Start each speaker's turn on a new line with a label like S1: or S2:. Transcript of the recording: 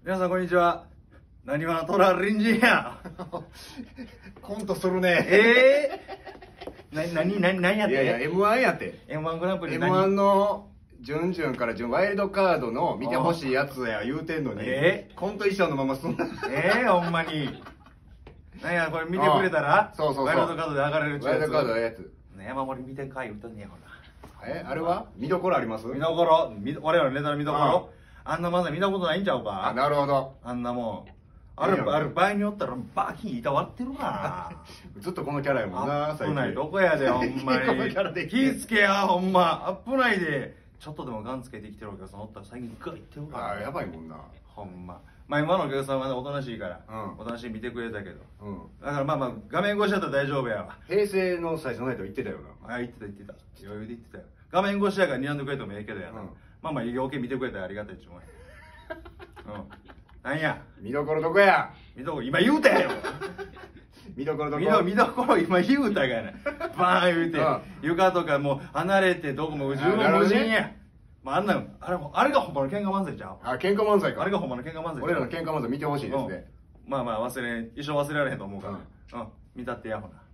S1: 皆さんこんにちは。なにわのトラ隣人や。
S2: コントするね。
S1: 何やって。
S2: いやいや、M1 やって。
S1: M1 グランプリ。
S2: M1 の、ジュンジュンからワイルドカードの見てほしいやつや言うてんのに、コント衣装のまますんな。
S1: ほんまに。なんや、これ見てくれたら、
S2: そうそうそう。
S1: ワイルドカードで上がれるっちゅうやつ。
S2: ワイルドカードのやつ。
S1: ね、山盛り見てかい歌ねやほら。
S2: あれは見どころあります？
S1: 見どころ、我々のネタの見どころ。あんな漫才見たことないんちゃうか？
S2: あ、なるほど。
S1: あんなもん。ある場合によったらバキン板割ってるから。
S2: ずっとこのキャラやもんな、
S1: 危ないとこやで、ほんまに。
S2: このキャラで
S1: 気ぃつけや、ほんま。危ないで。ちょっとでもガンつけてきてるお客さんおったら最近ガーいってるから。
S2: あ、やばいもんな。
S1: ほんま。まあ今のお客さんはね、おとなしいから、おとなしい見てくれたけど。だからまあ画面越しだったら大丈夫やわ。
S2: 平成の最初のやつ言ってたよな。
S1: あ、言ってた。余裕で言ってたよ。画面越しやから睨んでくれてもええけどやな。まあ余計見てくれたらありがたいっちゅうもんや。なんや
S2: 見どころどこや？
S1: 見どころ今言うたやろ。
S2: 見どころどこ？
S1: 見どころ今言うたがやな。バーン言うて、床とかもう離れてどこも十分無人や。まああんなあれがほんまの喧嘩漫才ちゃう？
S2: あ、喧嘩漫才か。
S1: あれがほんまの喧嘩漫才。
S2: 俺らの喧嘩漫才見てほしいですね。
S1: まあ一生忘れられへんと思うから。見たってやほな。